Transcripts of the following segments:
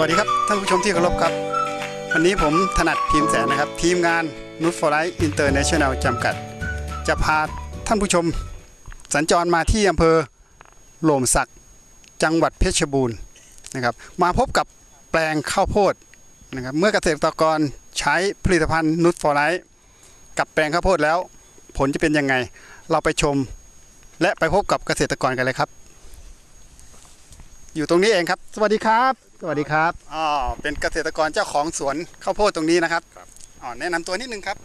วัสดีครับท่านผู้ชมที่เคารพครับวันนี้ผมถนัดพิมพ์แสนนะครับทีมงานนุชฟอร์ไลท์อินเตอร์เนชั่นแนลจำกัดจะพาท่านผู้ชมสัญจรมาที่อำเภอโหล่มสักจังหวัดเพชรบูรณ์นะครับมาพบกับแปลงข้าวโพดนะครับเมื่อเกษตรกรใช้ผลิตภัณฑ์นุชฟอร์ไลท์กับแปลงข้าวโพดแล้วผลจะเป็นยังไงเราไปชมและไปพบกับเกษตรกรกันเลยครับอยู่ตรงนี้เองครับสวัสดีครับสวัสดีครับเป็นเกษตรกรเจ้าของสวนข้าวโพดตรงนี้นะครับแนะนำตัวนิดนึงครับ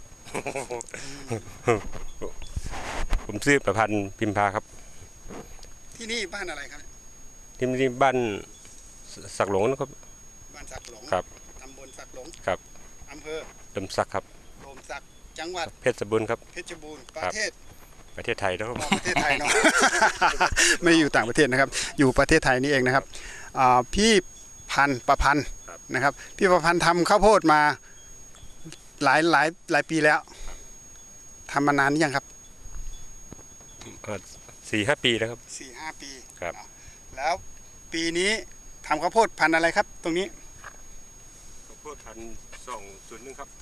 ผมชื่อประพันธ์พิมพาครับที่นี่บ้านอะไรครับที่นี่บ้านสักหลงนะครับบ้านสักหลงครับตำบลสักหลงครับอำเภอลมสักครับลมสักจังหวัดเพชรบูรณ์ครับเพชรบูรณ์ประเทศไทยนะครับประเทศไทยเนาะ ไม่อยู่ต่างประเทศนะครับอยู่ประเทศไทยนี่เองนะครับพี่ประพันธ์นะครับพี่ประพันธ์ทำข้าวโพดมาหลายปีแล้วทำมานานยังครับ 4-5 ปีแล้วครับ 4-5 ปีครับแล้วปีนี้ทำข้าวโพดพันธุ์อะไรครับตรงนี้ข้าวโพดพันธุ์201ครับ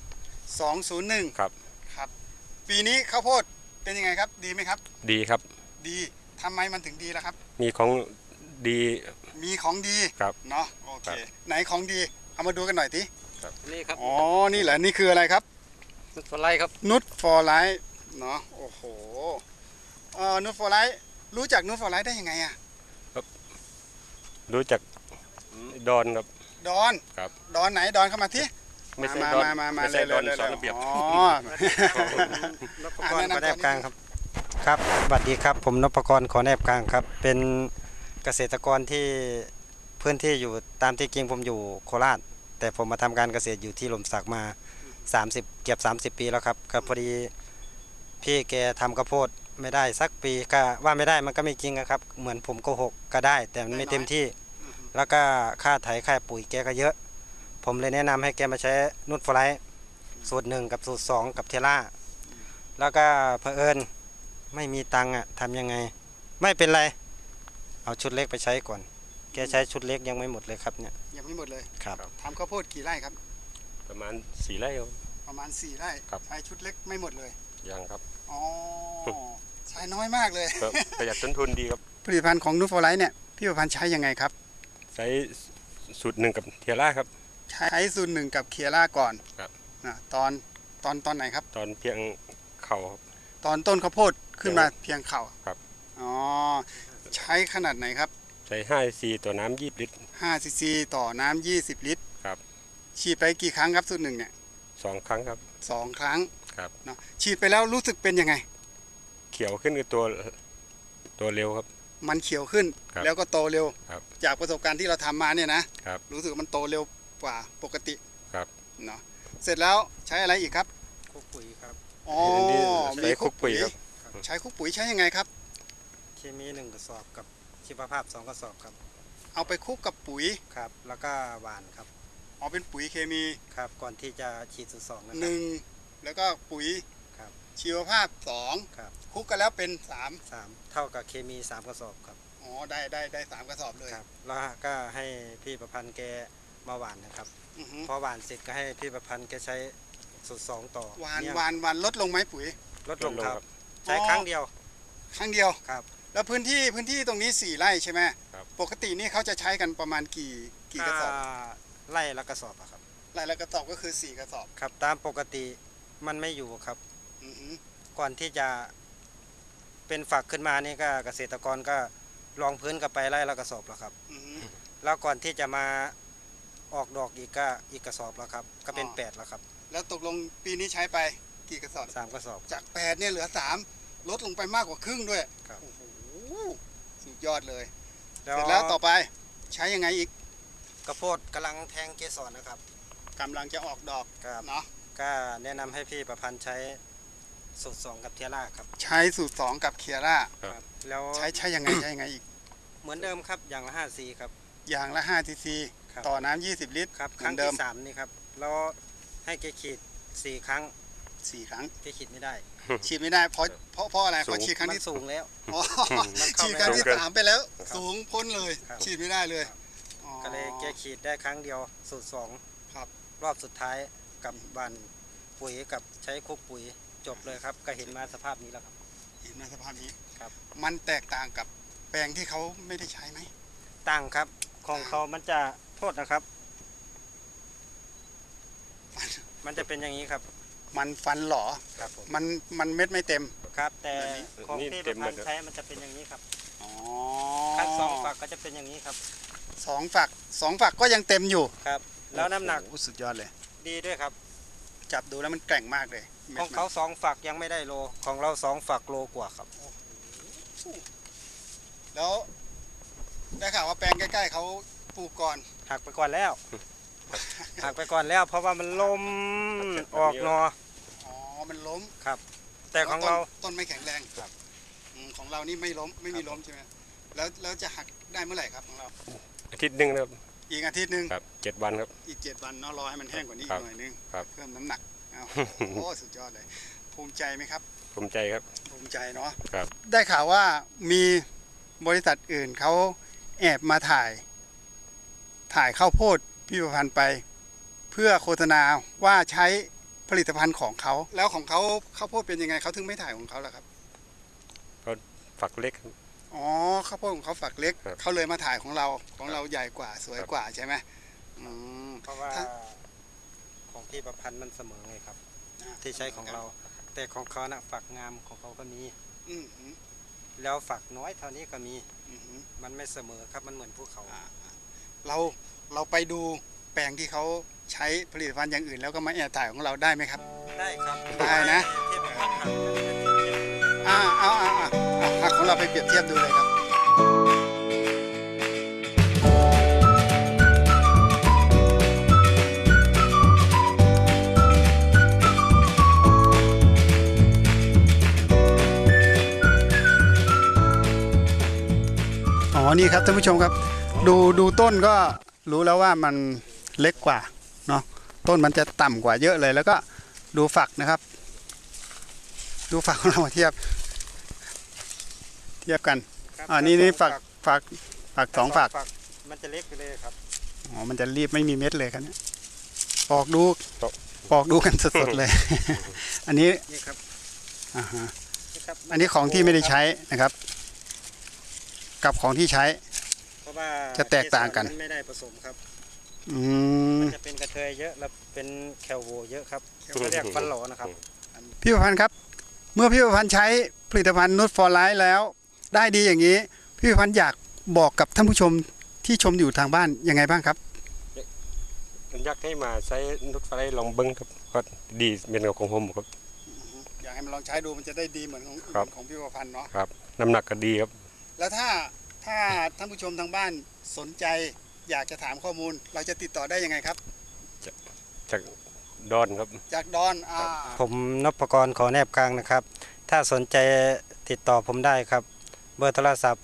201 ครับครับปีนี้ข้าวโพดเป็นยังไงครับดีไหมครับดีครับดีทำไมมันถึงดีล่ะครับมีของดีครับเนาะโอเคไหนของดีเอามาดูกันหน่อยทีครับนี่ครับอ๋อนี่แหละนี่คืออะไรครับนุชฟอร์ไลท์ครับนุชฟอร์ไลท์เนาะโอ้โหนุชฟอร์ไลท์รู้จักนุชฟอร์ไลท์ได้ยังไงอะครับรู้จักดอนครับดอนครับดอนไหนดอนเข้ามาทีไม่ใช่ดอนไม่ใช่ดอนสอนระเบียบอ๋อนพกรขอแนบกลางครับครับสวัสดีครับผมนพกรขอแนบกลางครับเป็นเกษตรกรที่พื้นที่อยู่ตามที่จริงผมอยู่โคราชแต่ผมมาทำการเกษตรอยู่ที่หล่มสักมาเกือบ30 ปีแล้วครับก็พอดีพี่แกทำข้าวโพดไม่ได้สักปีก็ว่าไม่ได้มันก็ไม่จริงครับเหมือนผมโกหกก็ได้แต่มันไม่เต็มที่แล้วก็ค่าไถค่าปุ๋ยแกก็เยอะผมเลยแนะนำให้แกมาใช้นุชฟอร์ไลท์สูตร1กับสูตร2กับเทล่าแล้วก็เผอิญไม่มีตังค์ทำยังไงไม่เป็นไรเอาชุดเล็กไปใช้ก่อนแกใช้ชุดเล็กยังไม่หมดเลยครับเนี่ยยังไม่หมดเลยครับทำข้าวโพดกี่ไร่ครับประมาณ4 ไร่ครับประมาณ4 ไร่ใช้ชุดเล็กไม่หมดเลยยังครับอ๋อใช้น้อยมากเลยประหยัดต้นทุนดีครับผลิตภัณฑ์ของนุชฟอร์ไลท์เนี่ยพี่ประพันธ์ใช้ยังไงครับใช้สูตร1กับเทล่าครับใช้สูตร1กับเคียร่าก่อนครับตอนไหนครับตอนเพียงเข่าครับตอนต้นข้าวโพดขึ้นมาเพียงเข่าครับอ๋อใช้ขนาดไหนครับใช้5 ซีซีต่อน้ำ20 ลิตร 5 ซีซีต่อน้ำ20 ลิตรครับฉีดไปกี่ครั้งครับสูตร1เนี่ย 2 ครั้งครับ 2 ครั้งครับเนาะฉีดไปแล้วรู้สึกเป็นยังไงเขียวขึ้นกับตัวเร็วครับมันเขียวขึ้นแล้วก็โตเร็วจากประสบการณ์ที่เราทำมาเนี่ยนะครับรู้สึกมันโตเร็วกว่าปกติครับเนาะเสร็จแล้วใช้อะไรอีกครับคุกปุ๋ยครับอ๋อมีคุกปุ๋ยใช้คุกปุ๋ยใช้ยังไงครับเคมี1 กระสอบกับชีวภาพ2 กระสอบครับเอาไปคุกกับปุ๋ยครับแล้วก็หว่านครับอ๋อเป็นปุ๋ยเคมีครับก่อนที่จะฉีดสูตร2 นะครับ1แล้วก็ปุ๋ยครับชีวภาพ2 ครับคุกกันแล้วเป็น 3เท่ากับเคมี3 กระสอบครับอ๋อได้3 กระสอบเลยครับแล้วก็ให้พี่ประพันธ์แกมาหว่านนะครับพอหว่านเสร็จก็ให้พี่ประพันธ์แกใช้สูตร2ต่อหว่านลดลงไหมปุ๋ยลดลงครับใช้ครั้งเดียวครับแล้วพื้นที่ตรงนี้4 ไร่ใช่ไหมปกตินี่เขาจะใช้กันประมาณกี่กระสอบไร่ละกระสอบครับไร่ละกระสอบก็คือ4 กระสอบครับตามปกติมันไม่อยู่ครับก่อนที่จะเป็นฝักขึ้นมานี่ก็เกษตรกรก็รองพื้นกับไปไร่ละกระสอบแล้วครับแล้วก่อนที่จะมาออกดอกอีกกระสอบแล้วครับก็เป็น8แล้วครับแล้วตกลงปีนี้ใช้ไปกี่กระสอบ 3 กระสอบจาก8เนี่ยเหลือ3ลดลงไปมากกว่าครึ่งด้วยโอ้โหสุดยอดเลยเสร็จแล้วต่อไปใช้ยังไงอีกกระโพดกำลังแทงเกสรนะครับกำลังจะออกดอกเนาะก็แนะนำให้พี่ประพันธ์ใช้สูตร2กับเทียร่าครับใช้สูตร2กับเคียร่าแล้วใช้ยังไงอีกเหมือนเดิมครับอย่างละ5 ซีครับอย่างละ5 ซีซีต่อน้ำ20 ลิตรครับครั้งที่3นี่ครับแล้วให้แกฉีด4 ครั้งแกฉีดไม่ได้เพราะอะไรเพราะฉีดครั้งที่สูงแล้วฉีดครั้งที่3ไปแล้วสูงพ้นเลยฉีดไม่ได้เลยอ๋อก็เลยแก้ขีดได้ครั้งเดียวสูตรสองครับรอบสุดท้ายกับบ้านปุ๋ยกับใช้คุกปุ๋ยจบเลยครับก็เห็นมาสภาพนี้แล้วครับเห็นในสภาพนี้ครับมันแตกต่างกับแปลงที่เขาไม่ได้ใช้ไหมตั้งครับของเขามันจะโทษนะครับ มันจะเป็นอย่างนี้ครับมันฟันหล่อครับผมมันเม็ดไม่เต็มครับ แต่แบบนี้ของนี่ที่ปเต็ระมหมพัดนเลยธ์ใช้มันจะเป็นอย่างนี้ครับอ๋อขั้นสองฝักก็จะเป็นอย่างนี้ครับสองฝักก็ยังเต็มอยู่ครับ แล้วน้ำหนักโอ้โสุดยอดเลยดีด้วยครับจับดูแล้วมันแกร่งมากเลยม็ดของมันเขาสองฝักยังไม่ได้โลของเราสองฝักโลกว่าครับแล้วได้ข่าวว่าแปลงใกล้ๆเขาปลูกก่อนหักไปก่อนแล้ว หักไปก่อนแล้ว เพราะว่ามันลมออกหนออ๋อมันล้มครับ แต่ของเราต้นไม่แข็งแรงครับของเรานี่ไม่ล้มไม่มีล้มใช่ไหมแล้วจะหักได้เมื่อไหร่ครับของเราอาทิตย์หนึ่งนะครับอีกอาทิตย์หนึ่งครับ7 วันครับอีก7 วันเนาะรอให้มันแห้งกว่านี้อีครักบหน่อยนึงครับเพิ่มน้ำหนักเอาโอ้สุดยอดเลย ภูมิใจไหมครับภูมิใจครับภูมิใจเนาะครับได้ข่าวว่ามีบริษัทอื่นเขาแอบมาถ่ายข้าวโพดพี่ประพันธ์ไป เพื่อโฆษณาว่าใช้ผลิตภัณฑ์ของเขาแล้วของเขาข้าวโพดเป็นยังไงเขาถึงไม่ถ่ายของเขาล่ะครับฝักเล็กครับอ๋อข้าวโพดของเขาฝักเล็กครับเขาเลยมาถ่ายของเราใหญ่กว่าสวยกว่าใช่ไหมอืมเพราะว่าถ้าของพี่ประพันธ์มันเสมอไงครับอ่าที่ใช้ของเรา แต่ของเขานะฝักงามของเขาก็มีอืมอืมแล้วฝักน้อยเท่านี้ก็มีอืมมันไม่เสมอครับมันเหมือนภูเขาเราไปดูแปลงที่เขาใช้ผลิตภัณฑ์อย่างอื่น แล้วก็มาแอบถ่ายของเราได้ไหมครับได้ครับได้นะที่ประพันธ์หักมันเป็นเทียบเอาของเราไปเปรียบเทียบดูเลยครับอ๋อนี่ครับท่านผู้ชมครับ ดูต้นก็รู้แล้วว่ามันเล็กกว่าเนาะต้นมันจะต่ำกว่าเยอะเลย แล้วก็ดูฝักนะครับ ดูฝักของเรามาเทียบกันครับนี่ฝักสองฝักมันจะเล็กไปเลยครับอ๋อมันจะรีบไม่มีเม็ดเลยครับเนี่ยปอกดูกันสดๆเลย อันนี้นี่ครับอ่าฮะนี่ครับอันนี้ของที่ไม่ได้ใช้นะครับ กับของที่ใช้เพราะว่าจะแตกต่างกันเสรมัไม่ได้ผสมครับอืมมันจะเป็นกระเทยเยอะแล้วเป็นแคลโวเยอะครับเขาเรียกฟันหลอนะครับพี่ประพันธ์ครับ เมื่อพี่ประพันธ์ใช้ผลิตภัณฑ์นูตฟอร์ไลท์แล้ว ได้ดีอย่างนี้ พี่ประพันธ์อยากบอกกับท่านผู้ชมที่ชมอยู่ทางบ้านยังไงบ้างครับผมอยากให้มาใช้นุชไฟลองเบิ้งครับก็ดีเป็นกับของผมครับอยากให้มันลองใช้ดูมันจะได้ดีเหมือนของครับของพี่ประพันธ์เนาะครับ น้ำหนักก็ดีครับแล้วถ้าท่านผู้ชมทางบ้านสนใจอยากจะถามข้อมูล เราจะติดต่อได้ยังไงครับจากดอนครับจากดอนผมนพกรขอแนบกลางนะครับ ถ้าสนใจติดต่อผมได้ครับ เบอร์โทรศัพท์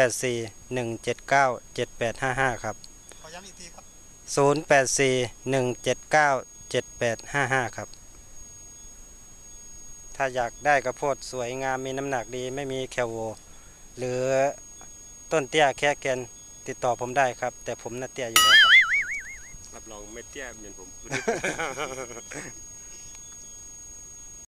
0841797855 ครับขอย้ำอีกทีครับ 0841797855 ครับ ถ้าอยากได้กระโพดสวยงามมีน้ำหนักดีไม่มีแคลโว หรือต้นเตี้ยแค่แกนติดต่อผมได้ครับ แต่ผมน่าเตี้ยอยู่แล้วครับรับรองไม่เตี้ยเหมือนผม